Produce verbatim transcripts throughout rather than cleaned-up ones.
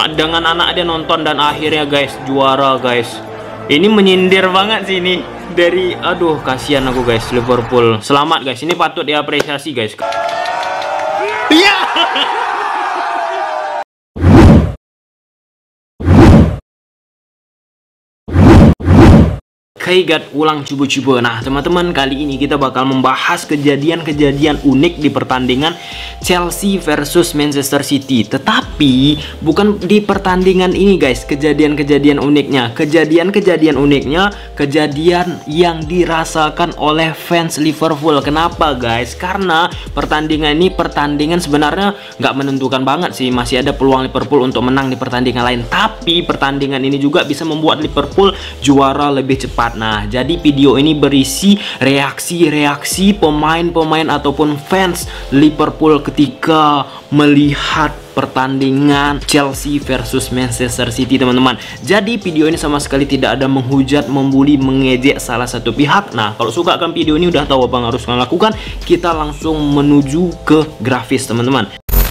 dengan anak dia nonton dan akhirnya guys juara guys. Ini menyindir banget sih ini dari, aduh kasihan aku guys. Liverpool selamat guys, ini patut diapresiasi guys. Iya. Kaigat ulang cuba-cuba. Nah teman-teman, kali ini kita bakal membahas kejadian-kejadian unik di pertandingan Chelsea versus Manchester City. Tetapi bukan di pertandingan ini guys kejadian-kejadian uniknya. Kejadian-kejadian uniknya kejadian yang dirasakan oleh fans Liverpool. Kenapa guys? Karena pertandingan ini pertandingan sebenarnya nggak menentukan banget sih. Masih ada peluang Liverpool untuk menang di pertandingan lain. Tapi pertandingan ini juga bisa membuat Liverpool juara lebih cepat. Nah, jadi video ini berisi reaksi-reaksi pemain-pemain ataupun fans Liverpool ketika melihat pertandingan Chelsea versus Manchester City, teman-teman. Jadi video ini sama sekali tidak ada menghujat, membuli, mengejek salah satu pihak. Nah, kalau suka kan video ini udah tahu apa yang harus kalian lakukan. Kita langsung menuju ke grafis, teman-teman.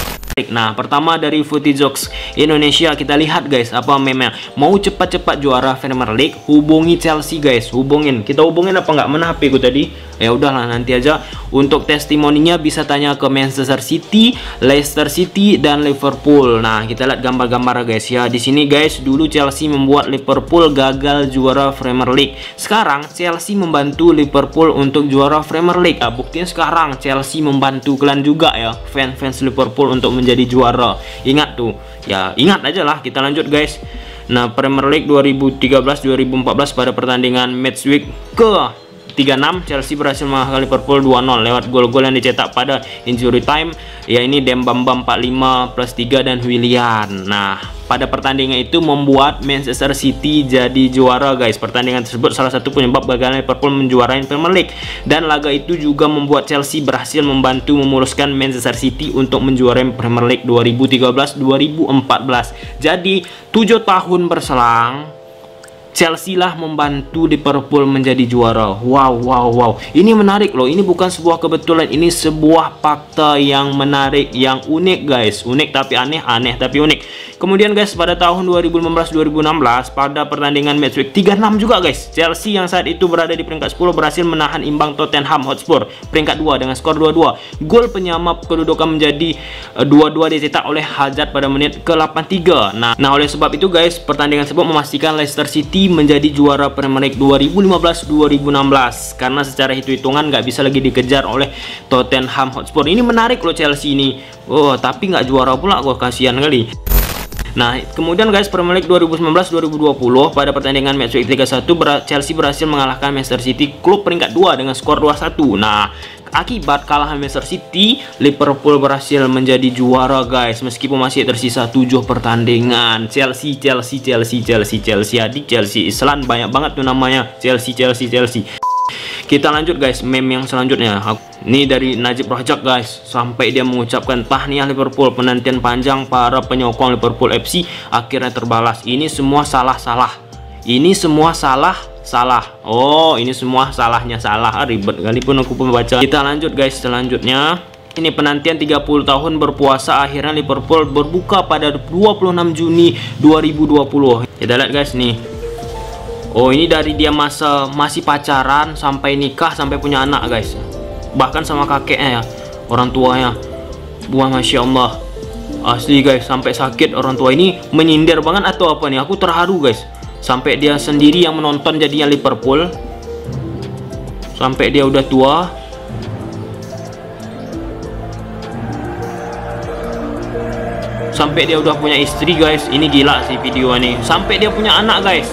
Nah, pertama dari Footyjokes Indonesia, kita lihat guys apa meme-nya. Mau cepat-cepat juara Premier League, hubungi Chelsea guys, hubungin. Kita hubungin apa nggak? Mana H P ku tadi? Ya udahlah nanti aja. Untuk testimoninya bisa tanya ke Manchester City, Leicester City dan Liverpool. Nah, kita lihat gambar-gambar guys ya. Di sini guys, dulu Chelsea membuat Liverpool gagal juara Premier League. Sekarang Chelsea membantu Liverpool untuk juara Premier League. Nah, buktinya sekarang Chelsea membantu kalian juga ya, fans-fans Liverpool untuk menjadi juara. Ingat tuh. Ya, ingat aja lah. Kita lanjut guys. Nah, Premier League dua ribu tiga belas dua ribu empat belas pada pertandingan match week ke tiga puluh enam Chelsea berhasil mengalahkan Liverpool dua nol lewat gol-gol yang dicetak pada injury time. Ya, ini Dembaba empat puluh lima plus tiga dan Willian. Nah, pada pertandingan itu membuat Manchester City jadi juara guys. Pertandingan tersebut salah satu penyebab gagalnya Liverpool menjuarai Premier League, dan laga itu juga membuat Chelsea berhasil membantu memuluskan Manchester City untuk menjuarai Premier League dua ribu tiga belas dua ribu empat belas. Jadi tujuh tahun berselang Chelsea lah membantu Liverpool menjadi juara. Wow, wow, wow. Ini menarik loh. Ini bukan sebuah kebetulan. Ini sebuah fakta yang menarik, yang unik guys. Unik tapi aneh, aneh tapi unik. Kemudian guys, pada tahun dua ribu lima belas dua ribu enam belas pada pertandingan match week tiga puluh enam juga guys, Chelsea yang saat itu berada di peringkat sepuluh berhasil menahan imbang Tottenham Hotspur peringkat dua dengan skor dua dua. Gol penyama kedudukan menjadi dua dua dicetak oleh Hazard pada menit ke delapan puluh tiga. Nah, nah oleh sebab itu guys, pertandingan tersebut memastikan Leicester City menjadi juara Premier League dua ribu lima belas dua ribu enam belas karena secara hitung-hitungan nggak bisa lagi dikejar oleh Tottenham Hotspur. Ini menarik loh Chelsea ini. Oh, tapi nggak juara pula, gua kasihan kali. Nah, kemudian guys, Premier League dua ribu sembilan belas dua ribu dua puluh pada pertandingan match week tiga puluh satu ber Chelsea berhasil mengalahkan Manchester City, klub peringkat dua dengan skor dua satu. Nah, akibat kalahan Manchester City, Liverpool berhasil menjadi juara guys, meskipun masih tersisa tujuh pertandingan. Chelsea, Chelsea, Chelsea, Chelsea, Chelsea, adik Chelsea Island, banyak banget tuh namanya. Chelsea, Chelsea, Chelsea. Kita lanjut guys, meme yang selanjutnya. Ini dari Najib Rajak guys, sampai dia mengucapkan tahniah Liverpool, penantian panjang para penyokong Liverpool F C akhirnya terbalas. Ini semua salah-salah. Ini semua salah salah. Oh, ini semua salahnya salah. Ah, ribet kali pun aku pembaca. Kita lanjut guys, selanjutnya. Ini penantian tiga puluh tahun berpuasa, akhirnya Liverpool berbuka pada dua puluh enam Juni dua ribu dua puluh. Kita lihat guys nih. Oh, ini dari dia masa masih pacaran sampai nikah sampai punya anak guys. Bahkan sama kakeknya ya, orang tuanya. Buah, masya Allah. Asli guys, sampai sakit orang tua ini. Menyindir banget atau apa nih? Aku terharu guys. Sampai dia sendiri yang menonton jadinya Liverpool. Sampai dia udah tua. Sampai dia udah punya istri guys. Ini gila sih video ini. Sampai dia punya anak guys.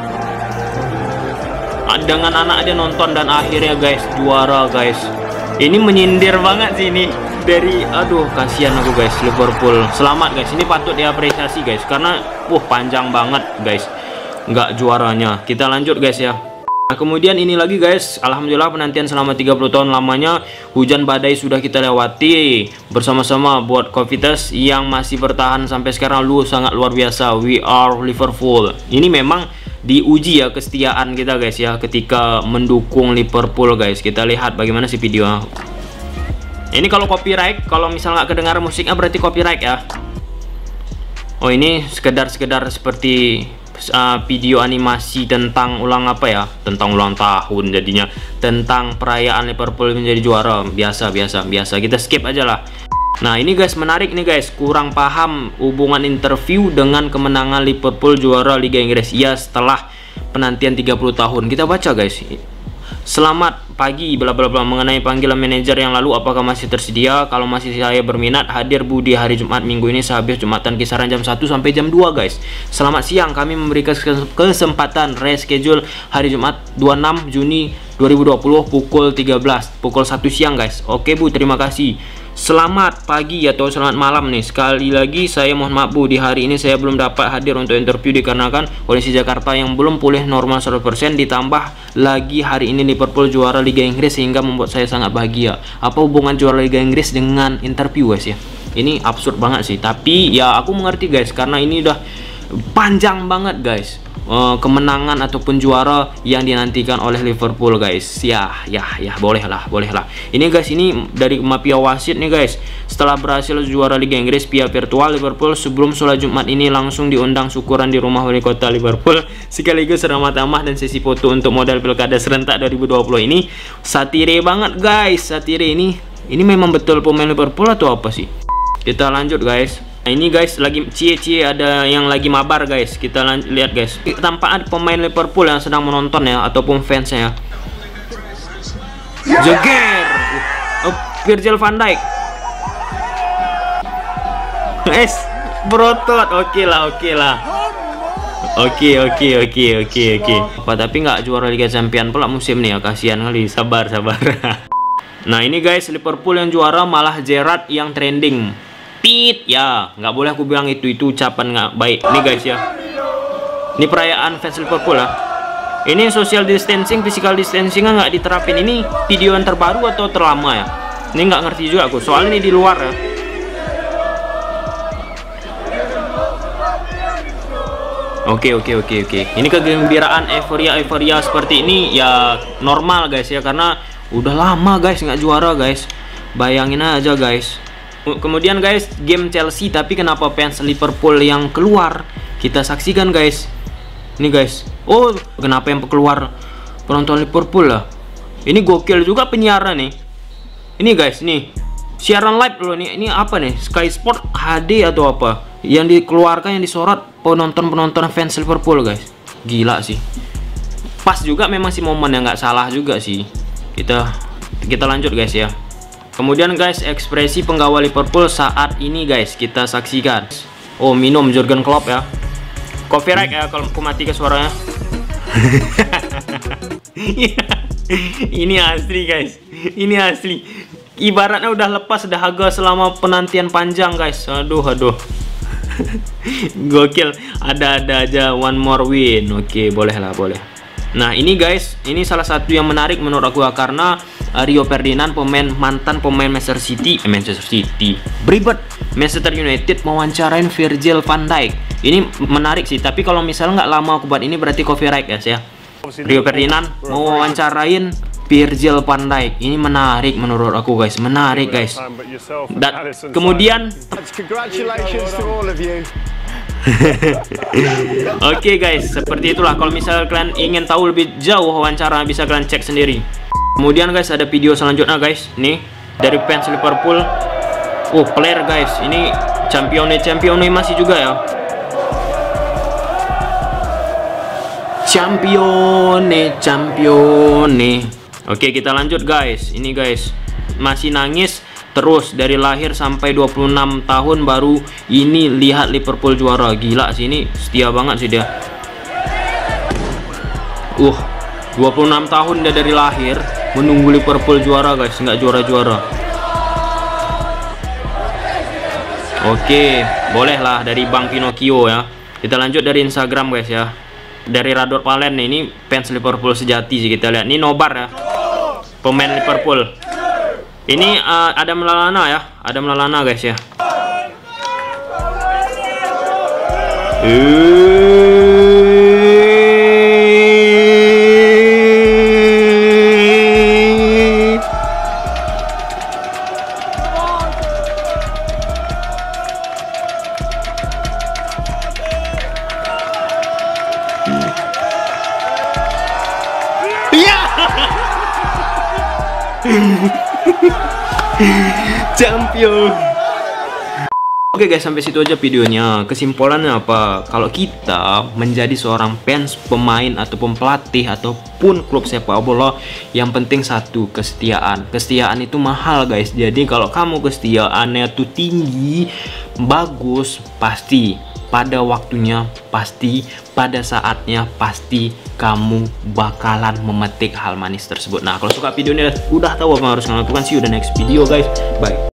Dengan anak dia nonton dan akhirnya guys juara guys. Ini menyindir banget sih ini dari, aduh kasihan aku guys. Liverpool selamat guys. Ini patut diapresiasi guys, karena wah panjang banget guys nggak juaranya. Kita lanjut guys ya. Nah, kemudian ini lagi guys, alhamdulillah penantian selama tiga puluh tahun lamanya, hujan badai sudah kita lewati bersama-sama. Buat Covitas yang masih bertahan sampai sekarang, lu sangat luar biasa. We are Liverpool. Ini memang diuji ya kesetiaan kita guys ya, ketika mendukung Liverpool guys. Kita lihat bagaimana sih video. Ini kalau copyright, kalau misal nggak kedengaran musiknya berarti copyright ya. Oh, ini sekedar-sekedar seperti uh, video animasi tentang ulang apa ya? Tentang ulang tahun jadinya. Tentang perayaan Liverpool menjadi juara. Biasa, biasa, biasa. Kita skip aja lah. Nah, ini guys menarik nih guys. Kurang paham hubungan interview dengan kemenangan Liverpool juara Liga Inggris. Ya, setelah penantian tiga puluh tahun. Kita baca guys. Selamat pagi bla bla bla, mengenai panggilan manajer yang lalu apakah masih tersedia? Kalau masih, saya berminat hadir Bu di hari Jumat minggu ini sehabis Jumatan kisaran jam satu sampai jam dua guys. Selamat siang, kami memberikan kesempatan reschedule hari Jumat dua puluh enam Juni dua ribu dua puluh pukul tiga belas pukul satu siang guys. Oke Bu, terima kasih. Selamat pagi atau selamat malam nih. Sekali lagi saya mohon maaf Bu, di hari ini saya belum dapat hadir untuk interview dikarenakan kondisi Jakarta yang belum pulih normal seratus persen, ditambah lagi hari ini Liverpool juara Liga Inggris sehingga membuat saya sangat bahagia. Apa hubungan juara Liga Inggris dengan interview guys ya? Ini absurd banget sih, tapi ya aku mengerti guys karena ini udah panjang banget guys. Uh, kemenangan ataupun juara yang dinantikan oleh Liverpool guys. Ya, ya, ya, boleh lah, boleh lah. Ini guys, ini dari mafia wasit nih guys. Setelah berhasil juara Liga Inggris via virtual, Liverpool sebelum sholat Jumat ini langsung diundang syukuran di rumah wali kota Liverpool, sekaligus ramah tamah dan sesi foto untuk modal pilkada serentak dua ribu dua puluh ini. Satire banget guys, satire ini. Ini memang betul pemain Liverpool atau apa sih? Kita lanjut guys. Nah, ini guys lagi cie-cie ada yang lagi mabar guys. Kita lihat guys. Tampak ada pemain Liverpool yang sedang menonton ya ataupun fansnya ya. Jeger. Oh, Virgil van Dijk. Es berotot. Oke lah, oke lah. Oke, oke, oke, oke, oke. Apa tapi nggak juara Liga Champions pula musim nih ya, kasihan kali. Sabar, sabar. Nah, ini guys Liverpool yang juara malah Gerrard yang trending. Pit ya, nggak boleh aku bilang itu itu ucapan nggak baik nih guys ya. Ini perayaan fans Liverpool lah. Ini social distancing, physical distancing nggak diterapin. Ini video yang terbaru atau terlama ya? Ini nggak ngerti juga aku. Soalnya ini di luar ya. Oke oke oke oke. Ini kegembiraan, euforia euforia seperti ini ya normal guys ya, karena udah lama guys nggak juara guys. Bayangin aja guys. Kemudian guys, game Chelsea, tapi kenapa fans Liverpool yang keluar? Kita saksikan guys. Ini guys. Oh, kenapa yang keluar penonton Liverpool lah? Ini gokil juga penyiaran nih. Ini guys, nih. Siaran live loh nih. Ini apa nih? Sky Sport H D atau apa? Yang dikeluarkan, yang disorot penonton-penonton fans Liverpool guys. Gila sih. Pas juga memang sih momen yang nggak salah juga sih. Kita kita lanjut guys ya. Kemudian guys, ekspresi penggawa Liverpool saat ini guys, kita saksikan. Oh, minum Jurgen Klopp ya. Copyright ya kalau aku mati ke suaranya. Ini asli guys. Ini asli. Ibaratnya udah lepas dahaga selama penantian panjang guys. Aduh, aduh. Gokil. Ada-ada aja one more win. Oke, boleh lah, boleh. Nah, ini guys, ini salah satu yang menarik menurut aku karena Rio Ferdinand, pemain mantan pemain Manchester City, eh, Manchester City, beribet Manchester United mewawancarain Virgil van Dijk. Ini menarik sih, tapi kalau misalnya nggak lama aku buat ini berarti copyright guys ya. Rio Ferdinand mewawancarain Virgil van Dijk. Ini menarik menurut aku guys, menarik guys. Dan kemudian Oke okay guys, seperti itulah. Kalau misalnya kalian ingin tahu lebih jauh wawancara, bisa kalian cek sendiri. Kemudian guys, ada video selanjutnya guys. Nih, dari fans Liverpool. Oh, player guys. Ini champione champione masih juga ya. Champione champione. Oke, kita lanjut guys. Ini guys, masih nangis terus dari lahir sampai dua puluh enam tahun baru ini lihat Liverpool juara. Gila sih, ini setia banget sih dia. Uh, dua puluh enam tahun dia dari lahir menunggu Liverpool juara guys, nggak juara-juara. Oke, bolehlah dari Bang Pinocchio ya. Kita lanjut dari Instagram guys ya. Dari Rador Palen nih, ini fans Liverpool sejati sih, kita lihat. Ini nobar ya, pemain Liverpool. Ini uh, Adam Lallana ya, Adam Lallana guys ya. Champion. Oke guys, sampai situ aja videonya. Kesimpulannya apa? Kalau kita menjadi seorang fans, pemain ataupun pelatih ataupun klub sepak bola, yang penting satu, kesetiaan. Kesetiaan itu mahal guys. Jadi kalau kamu kesetiaannya tuh tinggi, bagus, pasti pada waktunya, pasti pada saatnya, pasti kamu bakalan memetik hal manis tersebut. Nah, kalau suka video ini udah tahu apa yang harus kalian lakukan. See you the next video guys. Bye.